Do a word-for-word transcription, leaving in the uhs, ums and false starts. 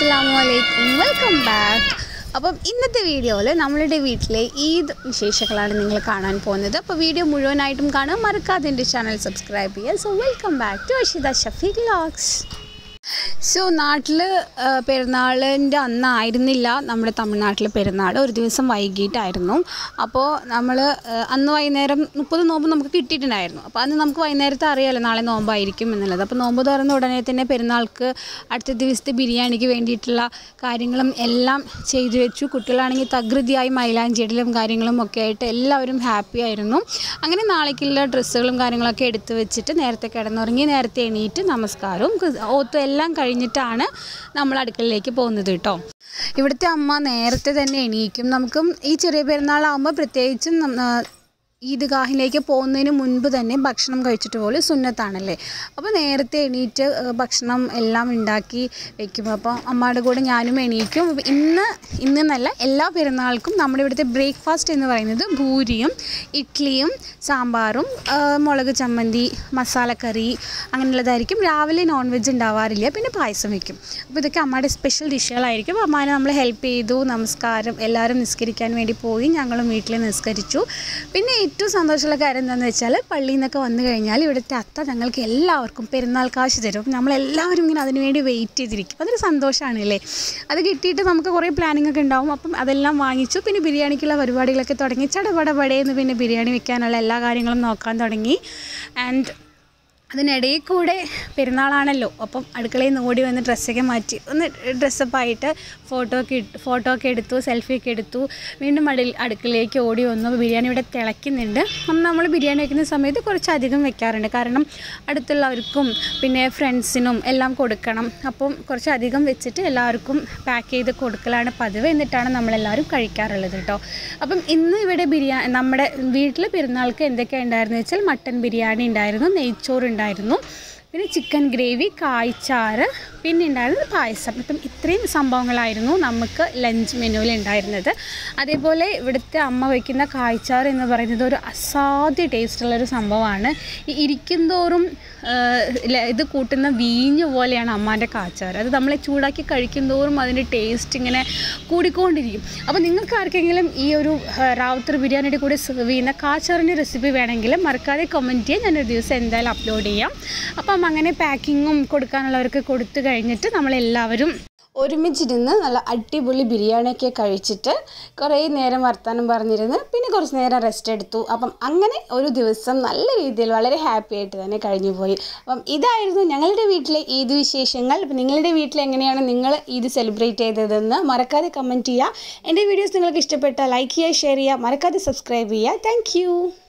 Assalamualaikum, welcome back. അപ്പം ഇന്നത്തെ വീഡിയോയിൽ നമ്മളുടെ വീട്ടിലെ ഈദ് വിശേഷങ്ങളാണ് നിങ്ങൾ കാണാൻ പോകുന്നത്. അപ്പോൾ വീഡിയോ മുഴുവനായിട്ടും കാണാൻ മറക്കാതെ എൻ്റെ ചാനൽ സബ്സ്ക്രൈബ് ചെയ്യുക. So welcome back to Ashitha Shafeeq vlogs. So നാട്ടിൽ പെരുന്നാളിൻ്റെ അന്നായിരുന്നില്ല നമ്മുടെ തമിഴ്നാട്ടിൽ പെരുന്നാൾ, ഒരു ദിവസം വൈകിട്ടായിരുന്നു. അപ്പോൾ നമ്മൾ അന്ന് വൈകുന്നേരം മുപ്പത് നോമ്പ് നമുക്ക് കിട്ടിയിട്ടുണ്ടായിരുന്നു. അപ്പോൾ അന്ന് നമുക്ക് വൈകുന്നേരത്തെ അറിയാമല്ലോ നാളെ നോമ്പായിരിക്കും എന്നുള്ളത്. അപ്പോൾ നോമ്പ് തുറന്ന ഉടനെ തന്നെ പെരുന്നാൾക്ക് അടുത്ത ദിവസത്തെ ബിരിയാണിക്ക് വേണ്ടിയിട്ടുള്ള കാര്യങ്ങളും എല്ലാം ചെയ്തു വെച്ചു. കുട്ടികളാണെങ്കിൽ തകൃതിയായി മൈലാഞ്ചിയിടലും കാര്യങ്ങളും ഒക്കെ ആയിട്ട് എല്ലാവരും ഹാപ്പി ആയിരുന്നു. അങ്ങനെ നാളേക്കുള്ള ഡ്രസ്സുകളും കാര്യങ്ങളൊക്കെ എടുത്തു വെച്ചിട്ട് നേരത്തെ കിടന്നുറങ്ങി നേരത്തെ എണീറ്റ് നമസ്കാരവും ഓത്തും എല്ലാം കഴിഞ്ഞിട്ടാണ് നമ്മൾ അടുക്കളയിലേക്ക് പോകുന്നത് കേട്ടോ. ഇവിടുത്തെ അമ്മ നേരത്തെ തന്നെ എണീക്കും. നമുക്കും ഈ ചെറിയ പെരുന്നാളാകുമ്പോൾ പ്രത്യേകിച്ചും ഈദ്ഗാഹിലേക്ക് പോകുന്നതിന് മുൻപ് തന്നെ ഭക്ഷണം കഴിച്ചിട്ട് പോലും സുന്നത്താണല്ലേ. അപ്പോൾ നേരത്തെ എണീറ്റ് ഭക്ഷണം എല്ലാം ഉണ്ടാക്കി വെക്കും. അപ്പോൾ അമ്മയുടെ കൂടെ ഞാനും എണീക്കും. ഇന്ന് ഇന്നെന്നല്ല എല്ലാ പെരുന്നാൾക്കും നമ്മുടെ ഇവിടുത്തെ ബ്രേക്ക്ഫാസ്റ്റ് എന്ന് പറയുന്നത് ഭൂരിയും ഇഡ്ഡലിയും സാമ്പാറും മുളക് ചമ്മന്തി മസാലക്കറി അങ്ങനെയുള്ളതായിരിക്കും. രാവിലെ നോൺ വെജ് ഉണ്ടാവാറില്ല, പിന്നെ പായസം വയ്ക്കും. അപ്പോൾ ഇതൊക്കെ അമ്മയുടെ സ്പെഷ്യൽ ഡിഷുകളായിരിക്കും. അമ്മാനെ നമ്മൾ ഹെൽപ്പ് ചെയ്തു. നമസ്കാരം എല്ലാവരും നിസ്കരിക്കാൻ വേണ്ടി പോയി. ഞങ്ങളും വീട്ടിൽ നിസ്കരിച്ചു. പിന്നെ ഏറ്റവും സന്തോഷമുള്ള കാര്യം എന്താണെന്ന് വെച്ചാൽ പള്ളിയിൽ നിന്നൊക്കെ വന്നു കഴിഞ്ഞാൽ ഇവിടുത്തെ അത്ത ഞങ്ങൾക്ക് എല്ലാവർക്കും പെരുന്നാൾ കാശ് തരും. അപ്പം നമ്മളെല്ലാവരും ഇങ്ങനെ അതിനുവേണ്ടി വെയിറ്റ് ചെയ്തിരിക്കും. അതൊരു സന്തോഷമാണല്ലേ. അത് കിട്ടിയിട്ട് നമുക്ക് കുറേ പ്ലാനിങ് ഒക്കെ ഉണ്ടാവും. അപ്പം അതെല്ലാം വാങ്ങിച്ചു. പിന്നെ ബിരിയാണിക്കുള്ള പരിപാടികളൊക്കെ തുടങ്ങി. ചടപടപടയെന്ന് പിന്നെ ബിരിയാണി വെക്കാനുള്ള എല്ലാ കാര്യങ്ങളും നോക്കാൻ തുടങ്ങി. ആൻഡ് അതിനിടയിൽ കൂടെ പെരുന്നാളാണല്ലോ, അപ്പം അടുക്കളയിൽ നിന്ന് ഓടി വന്ന് ഡ്രസ്സൊക്കെ മാറ്റി ഒന്ന് ഡ്രസ്സപ്പായിട്ട് ഫോട്ടോ ഒക്കെ ഫോട്ടോ ഒക്കെ എടുത്തു, സെൽഫിയൊക്കെ എടുത്തു. വീണ്ടും അടി അടുക്കളയിലേക്ക് ഓടി വന്നു. ബിരിയാണി ഇവിടെ തിളയ്ക്കുന്നുണ്ട്. അപ്പം നമ്മൾ ബിരിയാണി വയ്ക്കുന്ന സമയത്ത് കുറച്ചധികം വെക്കാറുണ്ട്, കാരണം അടുത്തുള്ളവർക്കും പിന്നെ ഫ്രണ്ട്സിനും എല്ലാം കൊടുക്കണം. അപ്പം കുറച്ചധികം വെച്ചിട്ട് എല്ലാവർക്കും പാക്ക് ചെയ്ത് കൊടുക്കലാണ് പതിവ്. എന്നിട്ടാണ് നമ്മളെല്ലാവരും കഴിക്കാറുള്ളത് കേട്ടോ. അപ്പം ഇന്ന് ഇവിടെ ബിരിയാണി നമ്മുടെ വീട്ടിൽ പെരുന്നാൾക്ക് എന്തൊക്കെയാണ് ഉണ്ടായിരുന്നു വെച്ചാൽ മട്ടൻ ബിരിയാണി ഉണ്ടായിരുന്നു, നെയ്ച്ചോറ് ഉണ്ടായിരുന്നു, പിന്നെ ചിക്കൻ ഗ്രേവി, കായ്ച്ചാറ്, പിന്നെ ഉണ്ടായിരുന്നത് പായസം. ഇപ്പം ഇത്രയും സംഭവങ്ങളായിരുന്നു നമുക്ക് ലഞ്ച് മെനുവിൽ ഉണ്ടായിരുന്നത്. അതേപോലെ ഇവിടുത്തെ അമ്മ വയ്ക്കുന്ന കായ്ച്ചാറ് എന്ന് പറയുന്നത് ഒരു അസാധ്യ ടേസ്റ്റുള്ളൊരു സംഭവമാണ്. ഈ ഇരിക്കുന്തോറും ഇത് കൂട്ടുന്ന വീഞ്ഞ് പോലെയാണ് അമ്മാൻ്റെ കായ്ച്ചാറ്. അത് നമ്മളെ ചൂടാക്കി കഴിക്കുന്തോറും അതിൻ്റെ ടേസ്റ്റ് ഇങ്ങനെ കൂടിക്കൊണ്ടിരിക്കും. അപ്പോൾ നിങ്ങൾക്ക് ആർക്കെങ്കിലും ഈ ഒരു റാവുത്തർ ബിരിയാണിയുടെ കൂടെ സെർവ് ചെയ്യുന്ന കായ്ച്ചാറിൻ്റെ റെസിപ്പി വേണമെങ്കിൽ മറക്കാതെ കമൻറ്റ് ചെയ്യാൻ ഞാനൊരു ദിവസം എന്തായാലും അപ്ലോഡ് ചെയ്യാം. അപ്പം അങ്ങനെ പാക്കിങ്ങും കൊടുക്കാനുള്ളവർക്ക് കൊടുത്തു കഴിഞ്ഞിട്ട് നമ്മളെല്ലാവരും ഒരുമിച്ചിരുന്ന് നല്ല അടിപൊളി ബിരിയാണിയൊക്കെ കഴിച്ചിട്ട് കുറേ നേരം വർത്തമാനം പറഞ്ഞിരുന്ന് പിന്നെ കുറച്ച് നേരം റെസ്റ്റ് എടുത്തു. അപ്പം അങ്ങനെ ഒരു ദിവസം നല്ല രീതിയിൽ വളരെ ഹാപ്പി ആയിട്ട് തന്നെ കഴിഞ്ഞു പോയി. അപ്പം ഇതായിരുന്നു ഞങ്ങളുടെ വീട്ടിലെ ഈദ് വിശേഷങ്ങൾ. അപ്പം നിങ്ങളുടെ വീട്ടിൽ എങ്ങനെയാണ് നിങ്ങൾ ഈദ് സെലിബ്രേറ്റ് ചെയ്തതെന്ന് മറക്കാതെ കമൻറ്റ് ചെയ്യുക. എൻ്റെ വീഡിയോസ് നിങ്ങൾക്ക് ഇഷ്ടപ്പെട്ടാൽ ലൈക്ക് ചെയ്യുക, ഷെയർ ചെയ്യുക, മറക്കാതെ സബ്സ്ക്രൈബ് ചെയ്യുക. താങ്ക്